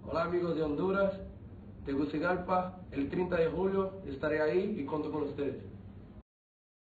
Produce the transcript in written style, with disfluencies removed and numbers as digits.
Hola amigos de Honduras, Tegucigalpa, el 30 de julio estaré ahí y cuento con ustedes.